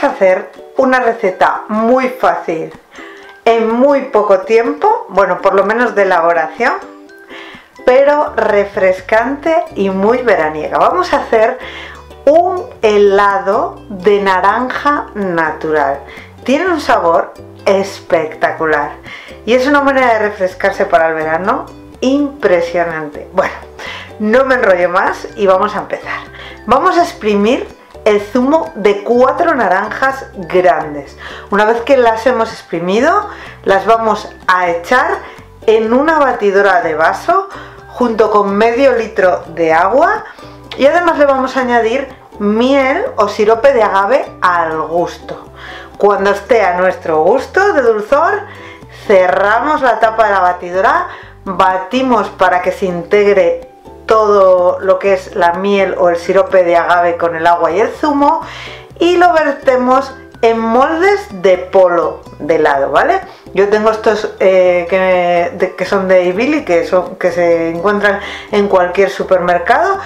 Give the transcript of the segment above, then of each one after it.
a hacer una receta muy fácil en muy poco tiempo, bueno, por lo menos de elaboración, pero refrescante y muy veraniega. Vamos a hacer un helado de naranja natural. Tiene un sabor espectacular y es una manera de refrescarse para el verano impresionante. Bueno, no me enrollo más y vamos a empezar. Vamos a exprimir el zumo de 4 naranjas grandes. Una vez que las hemos exprimido, las vamos a echar en una batidora de vaso junto con medio litro de agua, y además le vamos a añadir miel o sirope de agave al gusto. Cuando esté a nuestro gusto de dulzor, cerramos la tapa de la batidora, batimos para que se integre todo lo que es la miel o el sirope de agave con el agua y el zumo, y lo vertemos en moldes de polo de helado, ¿vale? Yo tengo estos que son de Ibili, que se encuentran en cualquier supermercado,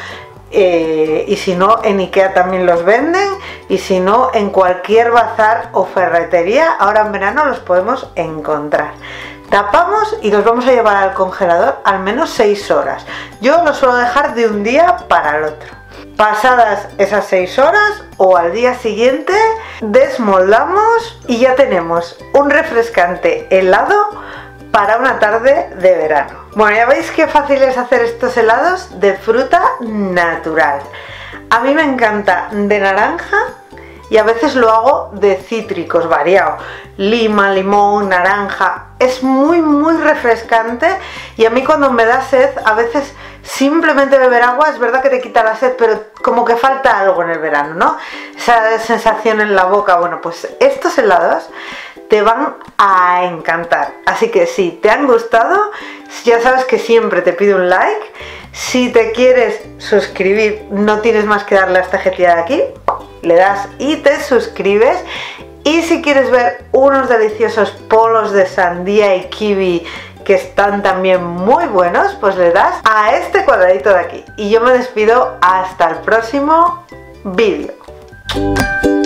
y si no en Ikea también los venden, y si no en cualquier bazar o ferretería, ahora en verano los podemos encontrar. Tapamos y los vamos a llevar al congelador al menos 6 horas. Yo los suelo dejar de un día para el otro. Pasadas esas 6 horas o al día siguiente, desmoldamos y ya tenemos un refrescante helado para una tarde de verano. Bueno, ya veis qué fácil es hacer estos helados de fruta natural. A mí me encanta de naranja y a veces lo hago de cítricos, variado. Lima, limón, naranja. Es muy refrescante, y a mí cuando me da sed, a veces simplemente beber agua, es verdad que te quita la sed, pero como que falta algo en el verano, ¿no? Esa sensación en la boca. Bueno, pues estos helados te van a encantar. Así que si te han gustado, ya sabes que siempre te pido un like. Si te quieres suscribir, no tienes más que darle a esta jetilla de aquí, le das y te suscribes. Y si quieres ver unos deliciosos polos de sandía y kiwi que están también muy buenos, pues le das a este cuadradito de aquí. Y yo me despido hasta el próximo vídeo.